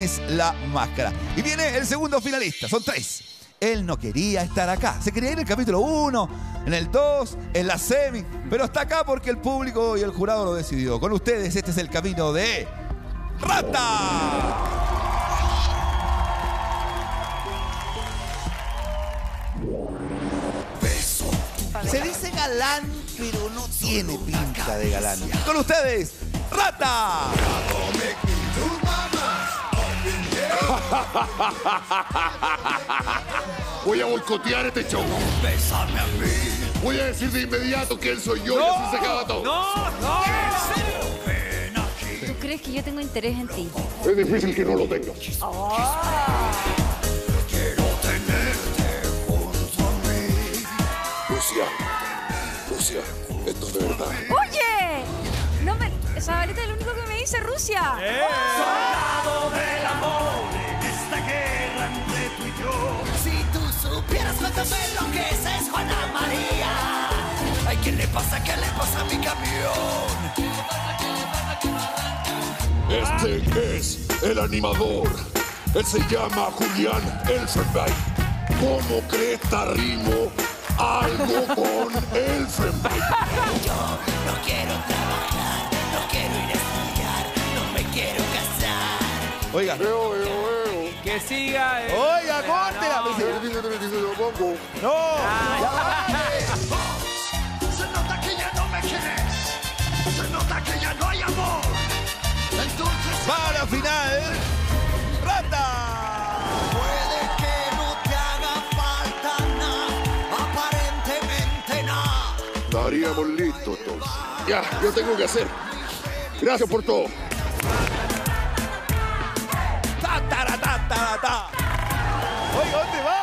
es la máscara. Y viene el segundo finalista, son 3. Él no quería estar acá. Se quería ir en el capítulo 1, en el 2, en la semi. Pero está acá porque el público y el jurado lo decidió. Con ustedes, este es el camino de Rata. Se dice galán, pero no tiene pinta de galán. Con ustedes, Rata. Voy a boicotear este show. Bésame a mí. Voy a decir de inmediato quién soy yo y así se acaba todo. ¡No! ¿Tú crees que yo tengo interés en ti? Es difícil que no lo tenga. Quiero tenerte junto a mí. Rusia, esto es de verdad. ¡Oye! No me... Zabaleta es lo único que me dice Rusia. Soldado del amor en esta guerra entre tú y yo. Si tú supieras cuánto me enloqueces, Juana María. Ay, ¿qué le pasa a mi camión? Este es el animador. Él se llama Julián Elfenbein. ¿Cómo crees rimo algo con Elfenbein? Yo no quiero trabajar, no quiero ir a estudiar, no me quiero casar. Oiga. Que siga. Oiga, córtela. No. Se nota que ya no me quieres, se nota que ya no hay amor. Entonces Para final, Rata. puede que no te haga falta nada, aparentemente nada. Estaríamos listos entonces. Ya, yo tengo que hacer. Gracias por todo. Ta. Oiga, ¿dónde va?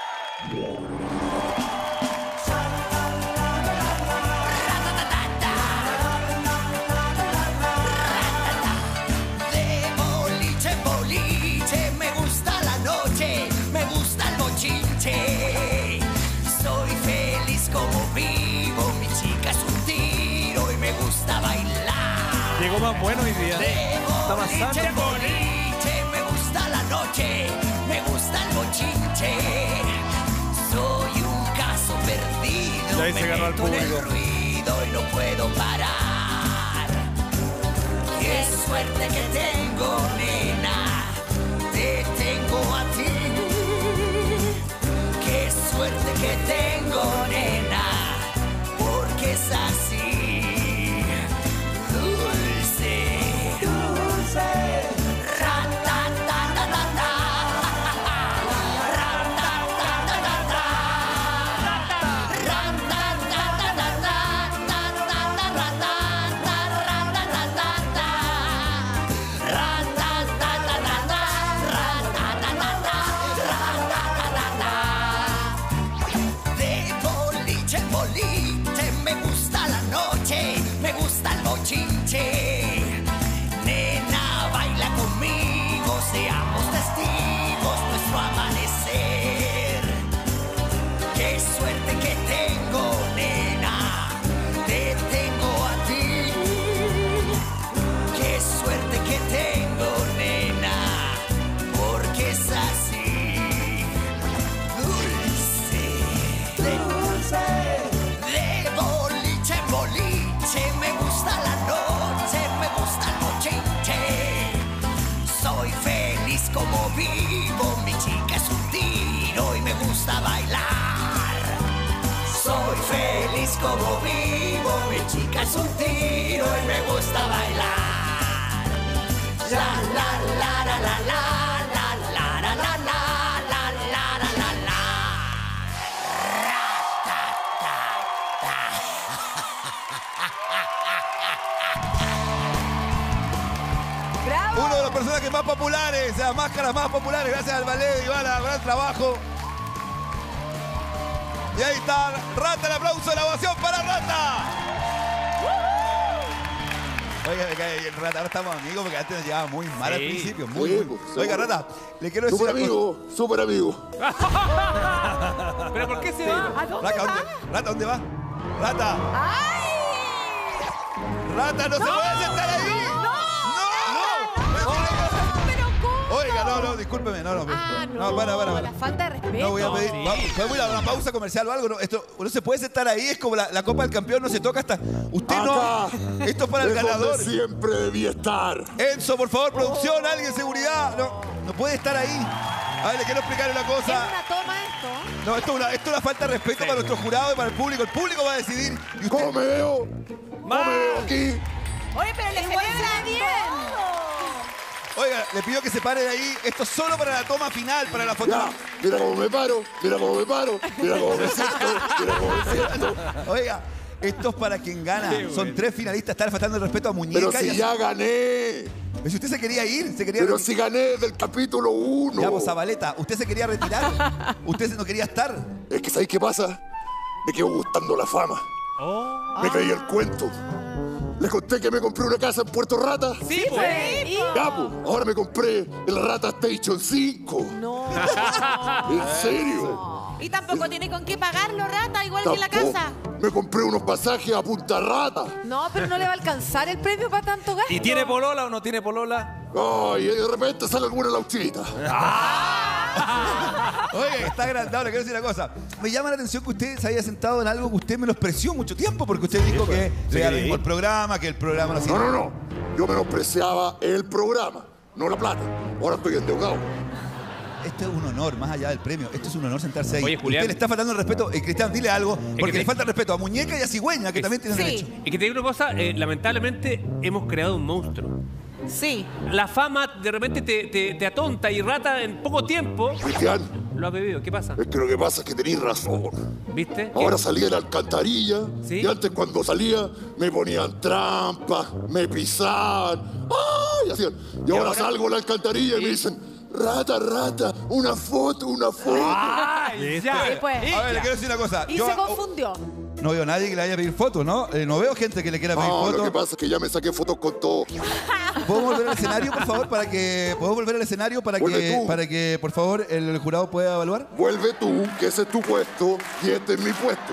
De boliche en boliche, me gusta la noche, me gusta el bochinche. Soy feliz como vivo, mi chica es un tiro y me gusta bailar. Llegó más bueno hoy día. De más boliche sano. en boliche, me gusta la noche, me gusta el bochinche. Soy un caso perdido, Y ahí me se ganó al meto en el público. ruido y no puedo parar. Qué suerte que tengo, nena, te tengo a ti. Qué suerte que tengo, nena, porque es así. Dulce, dulce. Ra-ta-ta-ta-ta-ta. Ra-ta-ta-ta-ta-ta. De boliche en boliche, me gusta la noche, me gusta el bochinche. Nena, baila conmigo, seamos testigos nuestro amanecer. Qué suerte que tengo, nena, te tengo a ti. Qué suerte que tengo, nena, porque es así. Dulce, dulce. De boliche en boliche, me gusta la noche, me gusta el bochinche. Soy feliz como vivo, mi chica es un tiro y me gusta bailar. Soy feliz como vivo, mi chica es un tiro y me gusta bailar. La la la la la la la la la la la la la la la. ¡Bravo! Uno de los personajes más populares, las máscaras más populares, gracias al ballet de Ivana, gran trabajo. Y ahí está, Rata, el aplauso, la ovación para Rata. Oiga, Rata, ahora estamos amigos porque antes nos llevaba muy mal al principio, muy. Oiga, Rata, le quiero decir Súper una cosa. amigo, súper amigo. ¿Pero por qué se va? ¿A dónde Rata, va? Rata, ¿dónde va? Rata, ¡Ay! Rata, no se puede sentar ahí. ¡No! No. ¡Pero cómo! Oiga, no, discúlpeme, no. No, para. la falta de respeto. No voy a pedir. Sí. ¿Podemos ir a una pausa comercial o algo? No, esto no se puede sentar ahí, es como la Copa del Campeón, no se toca hasta. Usted Acá. no. Esto es para el Es donde ganador. siempre debía estar. Enzo, por favor, producción, alguien, seguridad. No puede estar ahí. A ver, le quiero explicar una ¿Es cosa. una toma esto? No, esto es una falta de respeto para nuestro jurado y para el público. El público va a decidir. Y usted, ¿Cómo me veo? ¿Cómo me veo aquí? Oye, pero le celebra bien. oiga, le pido que se pare de ahí. Esto es solo para la toma final, para la foto. Ya, mira cómo me paro, mira cómo me paro, mira cómo me siento, mira cómo me siento. Oiga, esto es para quien gana. Son 3 finalistas. Está faltando el respeto a Muñeca. Pero si ya gané. Pero si usted se quería ir, se quería Pero si gané del capítulo 1. Ya, pues, Zabaleta, ¿usted se quería retirar? ¿Usted no quería estar? Es que ¿sabes qué pasa? Me quedó gustando la fama. Me creí el cuento. Les conté que me compré una casa en Puerto Rata. Sí, pues. Ya, pues, ahora me compré el Rata Station 5. No. ¿En serio? Y tampoco tiene con qué pagarlo, rata, igual que la Tampoco. casa. Me compré unos pasajes a Punta Rata. No, pero no le va a alcanzar el premio para tanto gasto. ¿Y tiene polola o no tiene polola? Ay, y de repente sale alguna lauchita. Oye, está agrandado, le quiero decir una cosa. Me llama la atención que usted se haya sentado en algo que usted menospreció mucho tiempo, porque usted dijo que le da lo mismo el programa, que el programa no sirve. No. Yo menospreciaba el programa, no la plata. Ahora estoy endeudado. Esto es un honor, más allá del premio. Esto es un honor sentarse ahí. Oye, Julián. Usted le está faltando el respeto. Cristian, dile algo, porque te- le falta el respeto a Muñeca y a Cigüeña, que también tienen derecho. Y que te digo una cosa, lamentablemente hemos creado un monstruo. Sí. La fama de repente te atonta y Rata en poco tiempo Cristian, lo ha bebido. ¿Qué pasa? es que lo que pasa es que tenéis razón. ¿Viste? Ahora salí de la alcantarilla ¿Sí? y antes cuando salía me ponían trampas, me pisaban. ¡Ay! Hacían. Y ahora salgo de la alcantarilla y me dicen, Rata, una foto. ¡Ay, ya! Sí, pues. A ver, le quiero decir una cosa. Y Yo se confundió. no veo a nadie que le vaya a pedir fotos, ¿no? No veo gente que le quiera pedir No, lo que fotos. pasa es que ya me saqué fotos con todo. ¿Podemos volver al escenario, por favor, para que... ¿Podemos volver al escenario Vuelve tú. para que, por favor, el jurado pueda evaluar? Vuelve tú, que ese es tu puesto y este es mi puesto.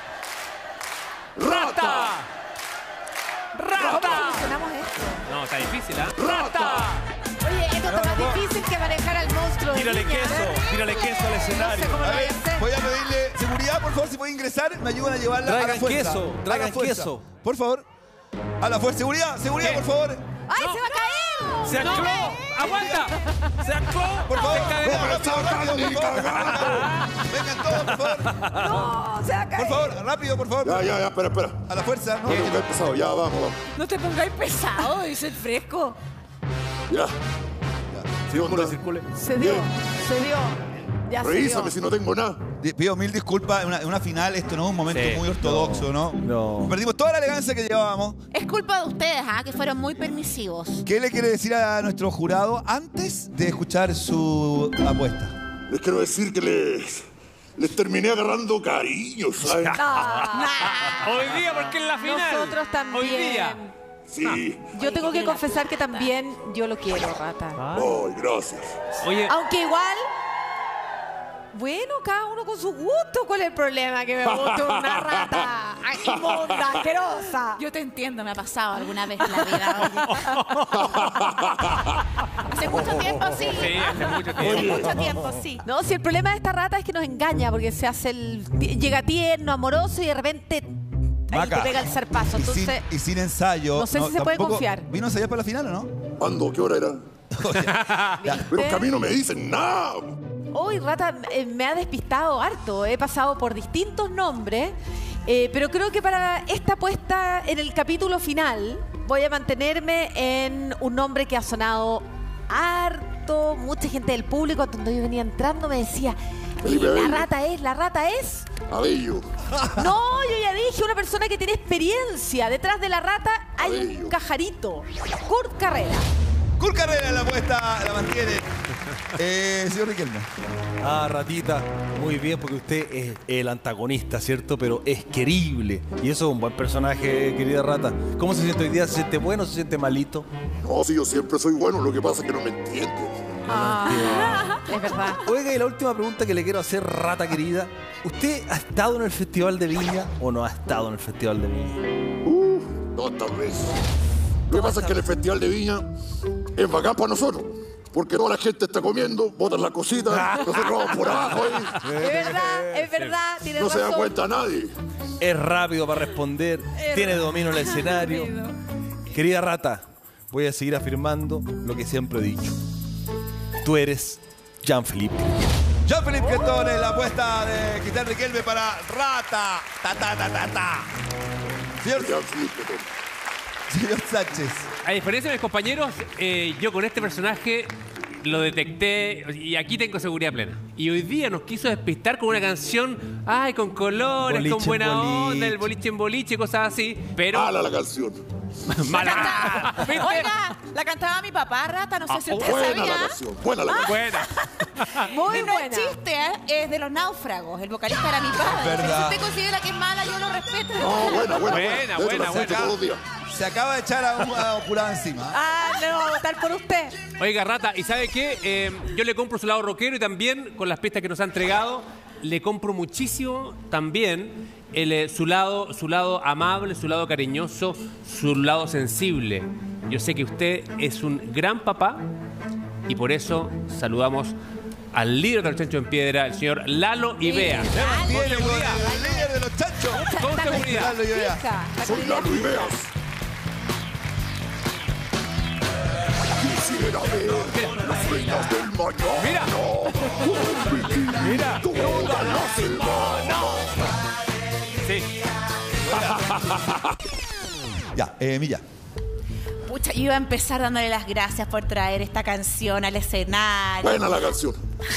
¡Rata! ¡Rata! Solucionamos esto. No, está difícil, ¿ah? ¡Rata! Oye, esto está más difícil que manejar al monstruo de Tírale Viña. tírale queso al escenario. No sé cómo lo A voy a ver, hacer. voy a pedirle seguridad, por favor, si puede ingresar, me ayudan a llevarla a la Traigan fuerza. queso, A la traigan fuerza. queso. Por favor. A la fuerza. Seguridad, ¿Qué? por favor. ¡Ay, se va a caer! ¡Se ancló! ¡Aguanta! ¡Se ancló! Por favor. ¡No me lo están dando ni cagando! Vengan todos, por favor. ¡No! ¡Se va a Por caer! favor, rápido, por favor. Ya, espera. A la fuerza. ¿no? No, nunca he empezado, ya, vamos. No te pongáis pesado, dice el fresco. Ya. ¿Sí, onda? Circule. Se dio. Ya se Revísame dio. si no tengo nada. Pido mil disculpas. En una final esto no es un momento Sí. muy ortodoxo, ¿no? No. Perdimos toda la elegancia que llevábamos. Es culpa de ustedes, que fueron muy permisivos. ¿Qué le quiere decir a nuestro jurado antes de escuchar su apuesta? Les quiero decir que les terminé agarrando cariño, ¿sabes? Hoy día, porque es la final. Nosotros también. Hoy día. Sí. Yo tengo que confesar que también yo lo quiero, Rata. Ay, gracias. Oye, Aunque igual, bueno, cada uno con su gusto. ¿Cuál es el problema? Que me guste una rata inmunda, asquerosa. Yo te entiendo, me ha pasado alguna vez en la vida. Hace mucho tiempo, sí. sí, hace mucho Hace tiempo. mucho tiempo, sí. No, si el problema de esta rata es que nos engaña, porque se hace llega tierno, amoroso y de repente ahí Maca. te pega el zarpazo. Entonces, Y sin ensayo. no sé si se puede tampoco- confiar. ¿Vino a ensayar para la final o no? ¿Cuándo? ¿Qué hora era? Pero es que a mí no me dicen nada. hoy Rata me ha despistado harto. He pasado por distintos nombres, pero creo que para esta apuesta en el capítulo final voy a mantenerme en un nombre que ha sonado harto. Mucha gente del público, cuando yo venía entrando, me decía, Felipe Abello. la rata es. Abello. No, yo ya dije, una persona que tiene experiencia. Detrás de la rata hay un Abello. cajarito. Kurt Carrera. Kurt Carrera la apuesta la mantiene. Señor Riquelme. Ah, Ratita, muy bien, porque usted es el antagonista, ¿cierto? Pero es querible. Y eso es un buen personaje, querida Rata. ¿Cómo se siente hoy día? ¿Se siente bueno o se siente malito? No, si yo siempre soy bueno, lo que pasa es que no me entienden. Es verdad. Oiga, y la última pregunta que le quiero hacer, Rata querida. ¿Usted ha estado en el Festival de Viña o no ha estado en el Festival de Viña? No, tal vez. Lo que pasa es que el Festival de Viña es bacán para nosotros. porque toda la gente está comiendo, botan las cositas, nosotros vamos por abajo ahí. Es verdad, tienes No se da razón. cuenta nadie. Es rápido para responder, tiene dominio en el escenario. Querida Rata, voy a seguir afirmando lo que siempre he dicho. Tú eres Jean-Philippe. Jean-Philippe Cretón en la apuesta de Cristian Riquelme para Rata. Señor, señor Sánchez. A diferencia de mis compañeros, yo con este personaje lo detecté y aquí tengo seguridad plena. Y hoy día nos quiso despistar con una canción, ay, con colores, Boliche con buena en boliche. onda, el boliche en boliche, cosas así. Pero Mala la canción. mala. ¿Viste? Oiga, la cantaba mi papá, Rata, no sé si usted Buena sabía. la canción, buena la canción. Buena. Muy No buena. es chiste, es de los náufragos. El vocalista era mi padre. Verdad. Si usted considera que es mala, yo lo respeto. No, buena. Buena, De hecho, buena, la escucho buena. todos los días. Se acaba de echar a un jurado encima. Ah, no, vamos a votar por usted. Oiga, Rata, ¿y sabe qué? Yo le compro su lado rockero y también, con las pistas que nos ha entregado, le compro muchísimo también su lado amable, su lado cariñoso, su lado sensible. Yo sé que usted es un gran papá y por eso saludamos al líder de los chanchos en piedra, el señor Lalo Ibea. Tiene Con seguridad. el líder de los chanchos. Con seguridad. Lalo Ibea. Fija, la Soy calidad Lalo fija. Ibeas. Quisiera ver las reinas del mañana. Mira. Mira. Toda la semana. Sí. Ya, Milla. Pucha, yo iba a empezar dándole las gracias por traer esta canción al escenario. Buena la canción.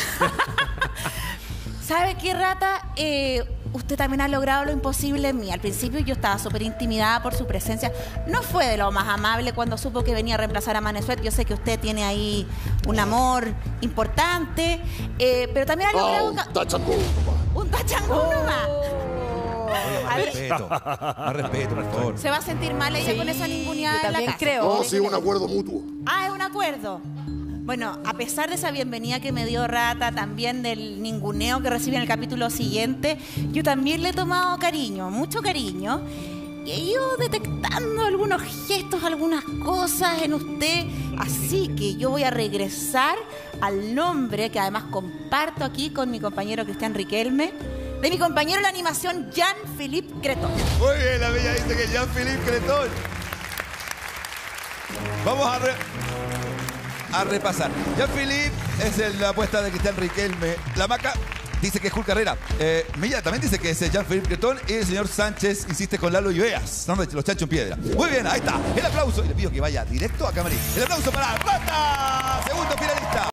¿Sabe qué, Rata? Usted también ha logrado lo imposible en mí. Al principio yo estaba súper intimidada por su presencia. No fue de lo más amable cuando supo que venía a reemplazar a Manesuet. Yo sé que usted tiene ahí un amor importante, pero también ha Ah, logrado... un tachango, papá. Un tachangón nomás. Más respeto. Más respeto, por favor. Se va a sentir mal ella con esa ninguneada yo en la también casa. creo. No, sí, un acuerdo mutuo. Ah, es un acuerdo. Bueno, a pesar de esa bienvenida que me dio Rata, también del ninguneo que recibe en el capítulo siguiente, yo también le he tomado cariño, mucho cariño. Y he ido detectando algunos gestos, algunas cosas en usted. Así que yo voy a regresar al nombre que además comparto aquí con mi compañero Cristian Riquelme, de mi compañero en la animación Jean-Philippe Cretón. Muy bien, la Milla dice que Jean-Philippe Cretón. Vamos a repasar. Jean-Philippe es la apuesta de Cristian Riquelme. La Maca dice que es Julio Carrera. Milla también dice que es Jean-Philippe Cretón. Y el señor Sánchez insiste con Lalo Ibeas, dando los chanchos en piedra. Muy bien, ahí está. El aplauso. Y le pido que vaya directo a Camarín. El aplauso para Rata.